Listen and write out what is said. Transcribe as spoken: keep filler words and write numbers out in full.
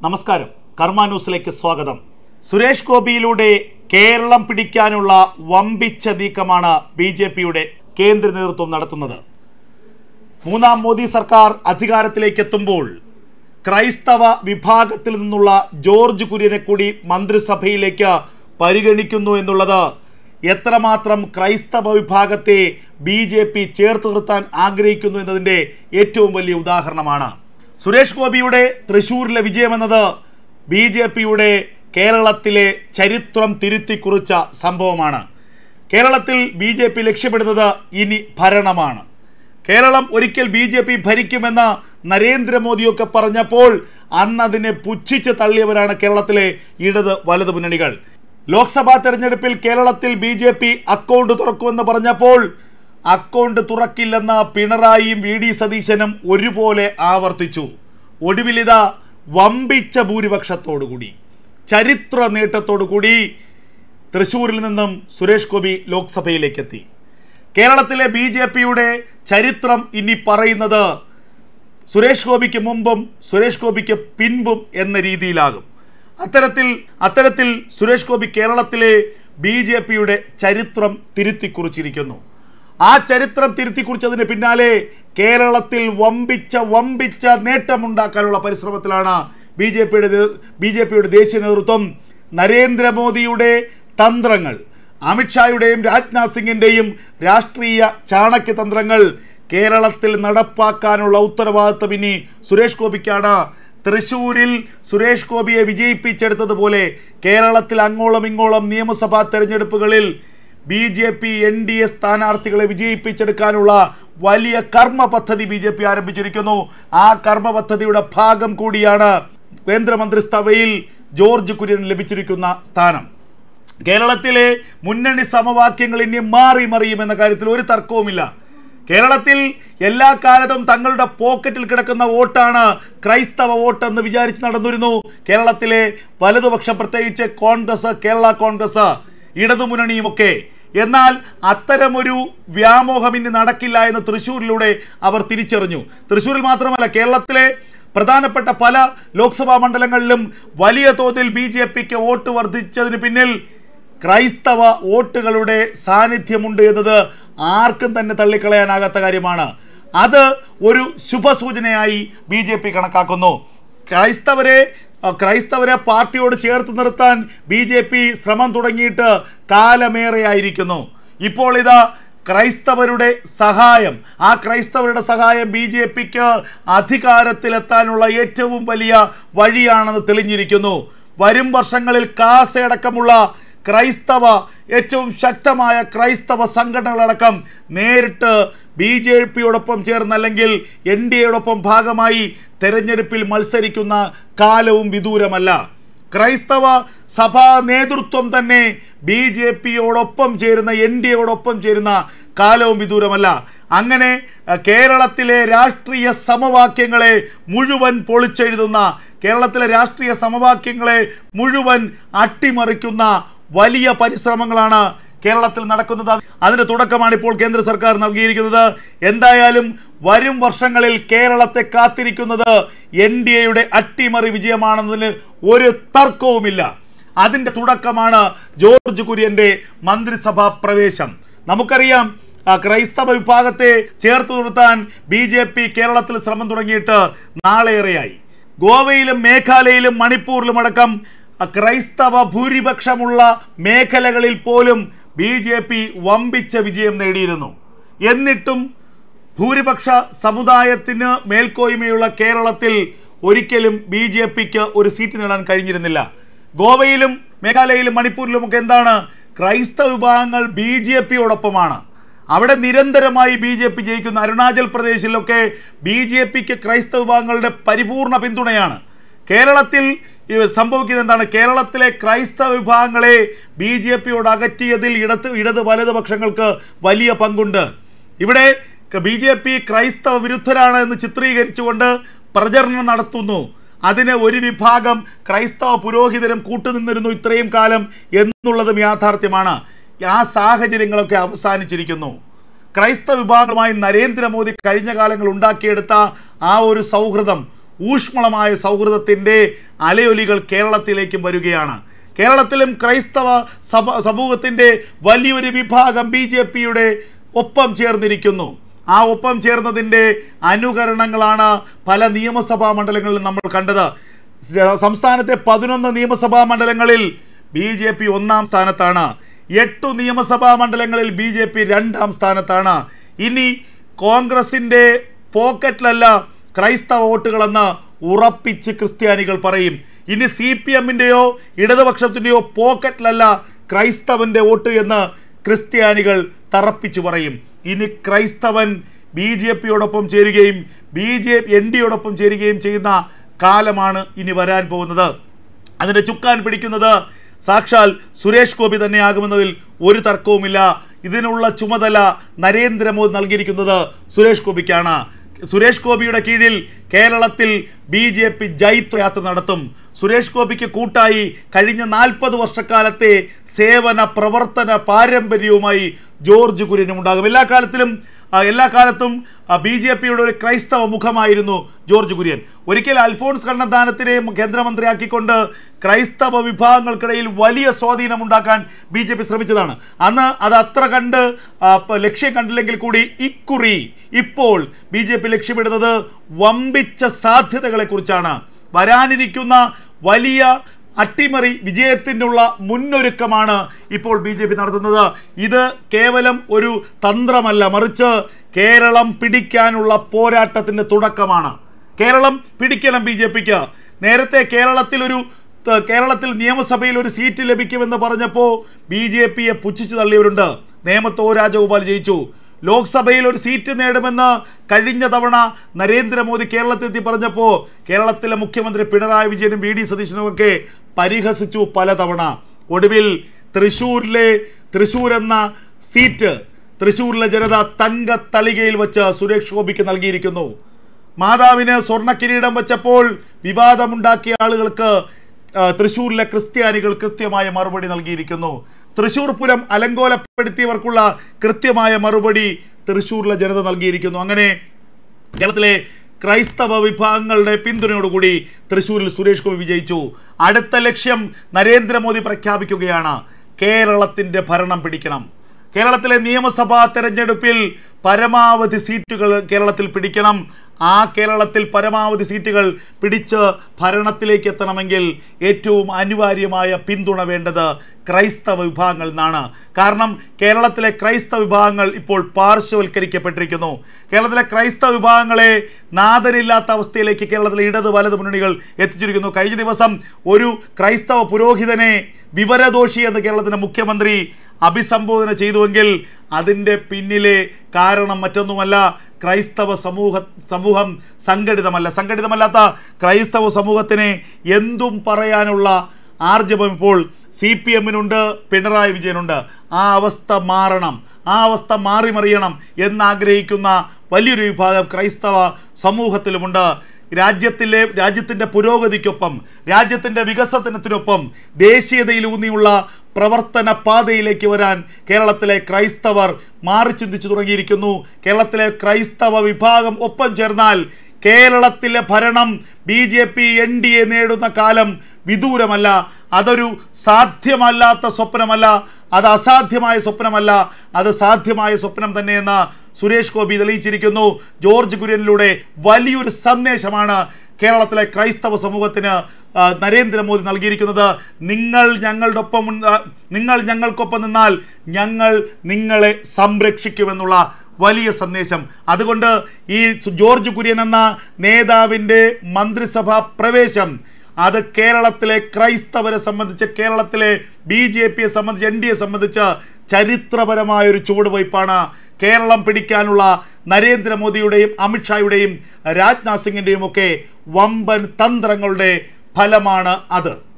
നമസ്കാരം, കർമ്മ ന്യൂസിലേക്ക് സ്വാഗതം. സുരേഷ് ഗോപിയിലൂടെ കേരളം പിടിക്കാനുള്ള വമ്പിച്ച നീക്കമാണ് ബി ജെ പിയുടെ കേന്ദ്ര നേതൃത്വം നടത്തുന്നത്. മൂന്നാം മോദി സർക്കാർ അധികാരത്തിലേക്ക് എത്തുമ്പോൾ ക്രൈസ്തവ വിഭാഗത്തിൽ നിന്നുള്ള ജോർജ് കുര്യനെ കൂടി മന്ത്രിസഭയിലേക്ക് പരിഗണിക്കുന്നു എന്നുള്ളത് എത്രമാത്രം ക്രൈസ്തവ വിഭാഗത്തെ ബി ജെ പി ചേർത്ത് നിർത്താൻ ആഗ്രഹിക്കുന്നു എന്നതിൻ്റെ ഏറ്റവും വലിയ ഉദാഹരണമാണ്. സുരേഷ് ഗോപിയുടെ തൃശ്ശൂരിലെ വിജയമെന്നത് ബി ജെ പിയുടെ കേരളത്തിലെ ചരിത്രം തിരുത്തിക്കുറിച്ച സംഭവമാണ്. കേരളത്തിൽ ബി ജെ പി ലക്ഷ്യമിടുന്നത് ഇനി ഭരണമാണ്. കേരളം ഒരിക്കൽ ബി ജെ പി ഭരിക്കുമെന്ന് നരേന്ദ്രമോദിയൊക്കെ പറഞ്ഞപ്പോൾ അന്നതിനെ പുച്ഛിച്ച് തള്ളിയവരാണ് കേരളത്തിലെ ഇടത് വലത് മുന്നണികൾ. ലോക്സഭാ തെരഞ്ഞെടുപ്പിൽ കേരളത്തിൽ ബി ജെ പി അക്കൗണ്ട് തുറക്കുമെന്ന് പറഞ്ഞപ്പോൾ അക്കൗണ്ട് തുറക്കില്ലെന്ന് പിണറായിയും വി ഡി സതീശനും ഒരുപോലെ ആവർത്തിച്ചു. ഒടുവിലിതാ വമ്പിച്ച ഭൂരിപക്ഷത്തോടുകൂടി ചരിത്ര നേട്ടത്തോടുകൂടി തൃശ്ശൂരിൽ നിന്നും സുരേഷ് ഗോപി ലോക്സഭയിലേക്കെത്തി. കേരളത്തിലെ ബി ജെ പിയുടെ ചരിത്രം ഇനി പറയുന്നത് സുരേഷ് ഗോപിക്ക് മുമ്പും സുരേഷ് ഗോപിക്ക് പിൻപും എന്ന രീതിയിലാകും. അത്തരത്തിൽ അത്തരത്തിൽ സുരേഷ് ഗോപി കേരളത്തിലെ ബി ജെ പിയുടെ ചരിത്രം തിരുത്തിക്കുറിച്ചിരിക്കുന്നു. ആ ചരിത്രം തിരുത്തിക്കുറിച്ചതിന് പിന്നാലെ കേരളത്തിൽ വമ്പിച്ച വമ്പിച്ച നേട്ടമുണ്ടാക്കാനുള്ള പരിശ്രമത്തിലാണ് ബി ജെ പിയുടെ ബി ജെ പിയുടെ ദേശീയ നേതൃത്വം. നരേന്ദ്രമോദിയുടെ തന്ത്രങ്ങൾ, അമിത്ഷായുടെയും രാജ്നാഥ് സിംഗിൻ്റെയും രാഷ്ട്രീയ ചാണക്യ തന്ത്രങ്ങൾ കേരളത്തിൽ നടപ്പാക്കാനുള്ള ഉത്തരവാദിത്വം ഇനി സുരേഷ് ഗോപിക്കാണ്. തൃശ്ശൂരിൽ സുരേഷ് ഗോപിയെ വിജയിപ്പിച്ചെടുത്തതുപോലെ കേരളത്തിൽ അങ്ങോളം ഇങ്ങോളം നിയമസഭാ തെരഞ്ഞെടുപ്പുകളിൽ B J P N D A സ്ഥാനാർത്ഥികളെ വിജയിപ്പിച്ചെടുക്കാനുള്ള വലിയ കർമ്മ പദ്ധതി ബി ജെ പി ആരംഭിച്ചിരിക്കുന്നു. ആ കർമ്മ പദ്ധതിയുടെ ഭാഗം കൂടിയാണ് കേന്ദ്രമന്ത്രിസഭയിൽ ജോർജ് കുര്യന് ലഭിച്ചിരിക്കുന്ന സ്ഥാനം. കേരളത്തിലെ മുന്നണി സമവാക്യങ്ങൾ ഇനി മാറി മറിയുമെന്ന കാര്യത്തിൽ ഒരു തർക്കവുമില്ല. കേരളത്തിൽ എല്ലാ കാലത്തും തങ്ങളുടെ പോക്കറ്റിൽ കിടക്കുന്ന വോട്ടാണ് ക്രൈസ്തവ വോട്ടെന്ന് വിചാരിച്ച് നടന്നിരുന്നു കേരളത്തിലെ വലതുപക്ഷം, പ്രത്യേകിച്ച് കോൺഗ്രസ്, കേരള കോൺഗ്രസ്, ഇടതുമുന്നണിയുമൊക്കെ. എന്നാൽ അത്തരമൊരു വ്യാമോഹം ഇനി നടക്കില്ല എന്ന് തൃശ്ശൂരിലൂടെ അവർ തിരിച്ചറിഞ്ഞു. തൃശ്ശൂരിൽ മാത്രമല്ല, കേരളത്തിലെ പ്രധാനപ്പെട്ട പല ലോക്സഭാ മണ്ഡലങ്ങളിലും വലിയ തോതിൽ ബി ജെ പിക്ക് വോട്ട് വർദ്ധിച്ചതിന് പിന്നിൽ ക്രൈസ്തവ വോട്ടുകളുടെ സാന്നിധ്യമുണ്ട് എന്നത് ആർക്കും തന്നെ തള്ളിക്കളയാനാകാത്ത കാര്യമാണ്. അത് ഒരു ശുഭസൂചനയായി ബി ജെ പി കണക്കാക്കുന്നു. ക്രൈസ്തവരെ ക്രൈസ്തവരെ പാർട്ടിയോട് ചേർത്ത് നിർത്താൻ ബി ജെ പി ശ്രമം തുടങ്ങിയിട്ട് കാലമേറെയായിരിക്കുന്നു. ഇപ്പോൾ ഇതാ ക്രൈസ്തവരുടെ സഹായം, ആ ക്രൈസ്തവരുടെ സഹായം ബി ജെ പിക്ക് അധികാരത്തിലെത്താനുള്ള ഏറ്റവും വലിയ വഴിയാണെന്ന് തെളിഞ്ഞിരിക്കുന്നു. വരും വർഷങ്ങളിൽ കാസയടക്കമുള്ള ക്രൈസ്തവ ഏറ്റവും ശക്തമായ ക്രൈസ്തവ സംഘടനകളടക്കം നേരിട്ട് ബി ജെ പിയോടൊപ്പം ചേർന്നല്ലെങ്കിൽ എൻ ഡി എയോടൊപ്പം ഭാഗമായി തെരഞ്ഞെടുപ്പിൽ മത്സരിക്കുന്ന കാലവും വിദൂരമല്ല. ക്രൈസ്തവ സഭാ നേതൃത്വം തന്നെ ബി ജെ പിയോടൊപ്പം ചേരുന്ന എൻ ഡി എയോടൊപ്പം ചേരുന്ന കാലവും വിദൂരമല്ല. അങ്ങനെ കേരളത്തിലെ രാഷ്ട്രീയ സമവാക്യങ്ങളെ മുഴുവൻ പൊളിച്ചെഴുതുന്ന, കേരളത്തിലെ രാഷ്ട്രീയ സമവാക്യങ്ങളെ മുഴുവൻ അട്ടിമറിക്കുന്ന വലിയ പരിശ്രമങ്ങളാണ് കേരളത്തിൽ നടക്കുന്നത്. അതിന് തുടക്കമാണ് ഇപ്പോൾ കേന്ദ്ര സർക്കാർ നൽകിയിരിക്കുന്നത്. എന്തായാലും വരും വർഷങ്ങളിൽ കേരളത്തെ കാത്തിരിക്കുന്നത് എൻ ഡി എയുടെ അട്ടിമറി വിജയമാണെന്നതിന് ഒരു തർക്കവുമില്ല. അതിൻ്റെ തുടക്കമാണ് ജോർജ് കുര്യൻ്റെ മന്ത്രിസഭാ പ്രവേശം. നമുക്കറിയാം, ക്രൈസ്തവ വിഭാഗത്തെ ചേർത്ത് നിർത്താൻ ബി ജെ പി കേരളത്തിൽ ശ്രമം തുടങ്ങിയിട്ട് നാളേറെയായി. ഗോവയിലും മേഘാലയയിലും മണിപ്പൂരിലും അടക്കം ക്രൈസ്തവ ഭൂരിപക്ഷമുള്ള മേഖലകളിൽ പോലും ബി ജെ പി വമ്പിച്ച വിജയം നേടിയിരുന്നു. എന്നിട്ടും ഭൂരിപക്ഷ സമുദായത്തിന് മേൽക്കോയ്മയുള്ള കേരളത്തിൽ ഒരിക്കലും ബി ജെ പിക്ക് ഒരു സീറ്റ് നേടാൻ കഴിഞ്ഞിരുന്നില്ല. ഗോവയിലും മേഘാലയയിലും മണിപ്പൂരിലുമൊക്കെ എന്താണ്, ക്രൈസ്തവ വിഭാഗങ്ങൾ ബി ജെ പിയോടൊപ്പമാണ്. അവിടെ നിരന്തരമായി ബി ജെ പി ജയിക്കുന്നു. അരുണാചൽ പ്രദേശിലൊക്കെ ബി ജെ പിക്ക് ക്രൈസ്തവ വിഭാഗങ്ങളുടെ പരിപൂർണ പിന്തുണയാണ്. കേരളത്തിൽ സംഭവിക്കുന്നത് എന്താണ്, കേരളത്തിലെ ക്രൈസ്തവ വിഭാഗങ്ങളെ ബി ജെ പിയോട് അകറ്റിയതിൽ ഇടത് ഇടത് വലതുപക്ഷങ്ങൾക്ക് വലിയ പങ്കുണ്ട്. ഇവിടെ ബി ജെ പി ക്രൈസ്തവ വിരുദ്ധരാണ് എന്ന് ചിത്രീകരിച്ചുകൊണ്ട് പ്രചരണം നടത്തുന്നു. അതിന് ഒരു വിഭാഗം ക്രൈസ്തവ പുരോഹിതരും കൂട്ടുനിന്നിരുന്നു ഇത്രയും കാലം എന്നുള്ളതും യാഥാർത്ഥ്യമാണ്. ആ സാഹചര്യങ്ങളൊക്കെ അവസാനിച്ചിരിക്കുന്നു. ക്രൈസ്തവ വിഭാഗവുമായി നരേന്ദ്രമോദി കഴിഞ്ഞ കാലങ്ങൾ ഉണ്ടാക്കിയെടുത്ത ആ ഒരു സൗഹൃദം ഊഷ്മളമായ സൗഹൃദത്തിൻ്റെ അലയൊലികൾ കേരളത്തിലേക്കും വരികയാണ്. കേരളത്തിലും ക്രൈസ്തവ സഭ സമൂഹത്തിൻ്റെ വലിയൊരു വിഭാഗം ബി ജെ പിയുടെ ഒപ്പം ചേർന്നിരിക്കുന്നു. ആ ഒപ്പം ചേർന്നതിൻ്റെ അനുകരണങ്ങളാണ് പല നിയമസഭാ മണ്ഡലങ്ങളിലും നമ്മൾ കണ്ടത്. സംസ്ഥാനത്തെ പതിനൊന്ന് നിയമസഭാ മണ്ഡലങ്ങളിൽ ബി ജെ പി ഒന്നാം സ്ഥാനത്താണ്. എട്ടു നിയമസഭാ മണ്ഡലങ്ങളിൽ ബി ജെ പി രണ്ടാം സ്ഥാനത്താണ്. ഇനി കോൺഗ്രസിൻ്റെ പോക്കറ്റിലല്ല ക്രൈസ്തവ വോട്ടുകളെന്ന് ഉറപ്പിച്ച് ക്രിസ്ത്യാനികൾ പറയും. ഇനി സി പി എമ്മിൻ്റെയോ ഇടതുപക്ഷത്തിൻ്റെയോ പോക്കറ്റിലല്ല ക്രൈസ്തവൻ്റെ വോട്ട് എന്ന് ക്രിസ്ത്യാനികൾ തറപ്പിച്ചു പറയും. ഇനി ക്രൈസ്തവൻ ബി ജെ പിയോടൊപ്പം ചേരുകയും ബി ജെ എൻ ഡിയോടൊപ്പം ചേരുകയും ചെയ്യുന്ന കാലമാണ് ഇനി വരാൻ പോകുന്നത്. അതിൻ്റെ ചുക്കാൻ പിടിക്കുന്നത് സാക്ഷാൽ സുരേഷ് ഗോപി തന്നെയാകുമെന്നതിൽ ഒരു തർക്കവുമില്ല. ഇതിനുള്ള ചുമതല നരേന്ദ്രമോദി നൽകിയിരിക്കുന്നത് സുരേഷ് ഗോപിക്കാണ്. സുരേഷ് ഗോപിയുടെ കീഴിൽ കേരളത്തിൽ ബി ജെ പി ജൈത്ര യാത്ര നടത്തും. സുരേഷ് ഗോപിക്ക് കൂട്ടായി കഴിഞ്ഞ നാൽപ്പത് വർഷക്കാലത്തെ സേവന പ്രവർത്തന പാരമ്പര്യവുമായി ജോർജ് കുര്യനും ഉണ്ടാകും. എല്ലാ കാലത്തിലും എല്ലാ കാലത്തും ബി ജെ പിയുടെ ഒരു ക്രൈസ്തവ മുഖമായിരുന്നു ജോർജ് കുര്യൻ. ഒരിക്കൽ അൽഫോൺസ് കണ്ണന്താനത്തിനെ കേന്ദ്രമന്ത്രിയാക്കിക്കൊണ്ട് ക്രൈസ്തവ വിഭാഗങ്ങൾക്കിടയിൽ വലിയ സ്വാധീനമുണ്ടാക്കാൻ ബി ജെ പി ശ്രമിച്ചതാണ്. അന്ന് അത് അത്ര കണ്ട് ലക്ഷ്യം കണ്ടില്ലെങ്കിൽ കൂടി ഇക്കുറി ഇപ്പോൾ ബി ജെ പി ലക്ഷ്യമിടുന്നത് വമ്പിച്ച സാധ്യതകളെക്കുറിച്ചാണ്. വരാനിരിക്കുന്ന വലിയ അട്ടിമറി വിജയത്തിനുള്ള മുന്നൊരുക്കമാണ് ഇപ്പോൾ ബി ജെ പി നടത്തുന്നത്. ഇത് കേവലം ഒരു തന്ത്രമല്ല, മറിച്ച് കേരളം പിടിക്കാനുള്ള പോരാട്ടത്തിൻ്റെ തുടക്കമാണ്. കേരളം പിടിക്കണം ബി ജെ പിക്ക്. നേരത്തെ കേരളത്തിൽ ഒരു കേരളത്തിൽ നിയമസഭയിൽ ഒരു സീറ്റ് ലഭിക്കുമെന്ന് പറഞ്ഞപ്പോൾ ബി ജെ പിയെ പുച്ഛിച്ചു തള്ളിയവരുണ്ട്. നേമത്ത് ഒ രാജഗോപാൽ ജയിച്ചു. ലോക്സഭയിൽ ഒരു സീറ്റ് നേടുമെന്ന് കഴിഞ്ഞ തവണ നരേന്ദ്രമോദി കേരളത്തിലെത്തി പറഞ്ഞപ്പോൾ കേരളത്തിലെ മുഖ്യമന്ത്രി പിണറായി വിജയനും വി ഡി സതീശനും ഒക്കെ പരിഹസിച്ചു പലതവണ. ഒടുവിൽ തൃശ്ശൂരിലെ തൃശ്ശൂർ എന്ന സീറ്റ് തൃശ്ശൂരിലെ ജനത തങ്ക തളികയിൽ വെച്ച് സുരേഷ് ഗോപിക്ക് നൽകിയിരിക്കുന്നു. മാതാവിന് സ്വർണ്ണ കിരീടം വെച്ചപ്പോൾ വിവാദമുണ്ടാക്കിയ ആളുകൾക്ക് തൃശ്ശൂരിലെ ക്രിസ്ത്യാനികൾ കൃത്യമായ മറുപടി നൽകിയിരിക്കുന്നു. തൃശ്ശൂർ പൂരം അലങ്കോലപ്പെടുത്തിയവർക്കുള്ള കൃത്യമായ മറുപടി തൃശ്ശൂരിലെ ജനത നൽകിയിരിക്കുന്നു. അങ്ങനെ കേരളത്തിലെ ക്രൈസ്തവ വിഭാഗങ്ങളുടെ പിന്തുണയോടുകൂടി തൃശ്ശൂരിൽ സുരേഷ് ഗോപി വിജയിച്ചു. അടുത്ത ലക്ഷ്യം നരേന്ദ്രമോദി പ്രഖ്യാപിക്കുകയാണ്. കേരളത്തിൻ്റെ ഭരണം പിടിക്കണം. കേരളത്തിലെ നിയമസഭാ തെരഞ്ഞെടുപ്പിൽ പരമാവധി സീറ്റുകൾ കേരളത്തിൽ പിടിക്കണം. ആ കേരളത്തിൽ പരമാവധി സീറ്റുകൾ പിടിച്ച് ഭരണത്തിലേക്ക് എത്തണമെങ്കിൽ ഏറ്റവും അനിവാര്യമായ പിന്തുണ വേണ്ടത് ക്രൈസ്തവ വിഭാഗങ്ങളിൽ നിന്നാണ്. കാരണം കേരളത്തിലെ ക്രൈസ്തവ വിഭാഗങ്ങൾ ഇപ്പോൾ പാർശ്വവൽക്കരിക്കപ്പെട്ടിരിക്കുന്നു. കേരളത്തിലെ ക്രൈസ്തവ വിഭാഗങ്ങളെ നാഥനില്ലാത്ത അവസ്ഥയിലേക്ക് കേരളത്തിലെ ഇടത് വലത് മുന്നണികൾ എത്തിച്ചിരിക്കുന്നു. കഴിഞ്ഞ ദിവസം ഒരു ക്രൈസ്തവ പുരോഹിതനെ വിവരദോഷി എന്ന് കേരളത്തിൻ്റെ മുഖ്യമന്ത്രി അഭിസംബോധന ചെയ്തുവെങ്കിൽ അതിൻ്റെ പിന്നിലെ കാരണം മറ്റൊന്നുമല്ല, ക്രൈസ്തവ സമൂഹ സമൂഹം സംഘടിതമല്ല. സംഘടിതമല്ലാത്ത ക്രൈസ്തവ സമൂഹത്തിനെ എന്തും പറയാനുള്ള ആർജവം ഇപ്പോൾ സി പി എമ്മിനുണ്ട്, പിണറായി വിജയനുണ്ട്. ആ അവസ്ഥ മാറണം, ആ അവസ്ഥ മാറി മറിയണം എന്നാഗ്രഹിക്കുന്ന വലിയൊരു വിഭാഗം ക്രൈസ്തവ സമൂഹത്തിലുമുണ്ട്. രാജ്യത്തിലെ രാജ്യത്തിൻ്റെ പുരോഗതിക്കൊപ്പം രാജ്യത്തിൻ്റെ വികസനത്തിനൊപ്പം ദേശീയതയിലൂന്നിയുള്ള പ്രവർത്തന പാതയിലേക്ക് വരാൻ കേരളത്തിലെ ക്രൈസ്തവർ മാറി ചിന്തിച്ചു തുടങ്ങിയിരിക്കുന്നു. കേരളത്തിലെ ക്രൈസ്തവ വിഭാഗം ഒപ്പം ചേർന്നാൽ കേരളത്തിലെ ഭരണം B J P N D A നേടുന്ന കാലം വിദൂരമല്ല. അതൊരു സാധ്യമല്ലാത്ത സ്വപ്നമല്ല, അത് അസാധ്യമായ സ്വപ്നമല്ല, അത് സാധ്യമായ സ്വപ്നം തന്നെയെന്ന് സുരേഷ് ഗോപി തെളിയിച്ചിരിക്കുന്നു. ജോർജ് കുര്യനിലൂടെ വലിയൊരു സന്ദേശമാണ് കേരളത്തിലെ ക്രൈസ്തവ സമൂഹത്തിന് നരേന്ദ്രമോദി നൽകിയിരിക്കുന്നത്. നിങ്ങൾ ഞങ്ങളുടെ ഒപ്പം നിങ്ങൾ ഞങ്ങൾക്കൊപ്പം നിന്നാൽ ഞങ്ങൾ നിങ്ങളെ സംരക്ഷിക്കുമെന്നുള്ള വലിയ സന്ദേശം. അതുകൊണ്ട് ഈ ജോർജ് കുര്യൻ എന്ന നേതാവിൻ്റെ മന്ത്രിസഭാ പ്രവേശം അത് കേരളത്തിലെ ക്രൈസ്തവരെ സംബന്ധിച്ച്, കേരളത്തിലെ ബി ജെ പിയെ സംബന്ധിച്ച്, എൻ ഡി എ സംബന്ധിച്ച് ചരിത്രപരമായൊരു ചുവടുവയ്പ്പാണ്. കേരളം പിടിക്കാനുള്ള നരേന്ദ്രമോദിയുടെയും അമിത്ഷായുടെയും രാജ്നാഥ് സിംഗിൻ്റെയും ഒക്കെ വമ്പൻ തന്ത്രങ്ങളുടെ ഫലമാണ് അത്.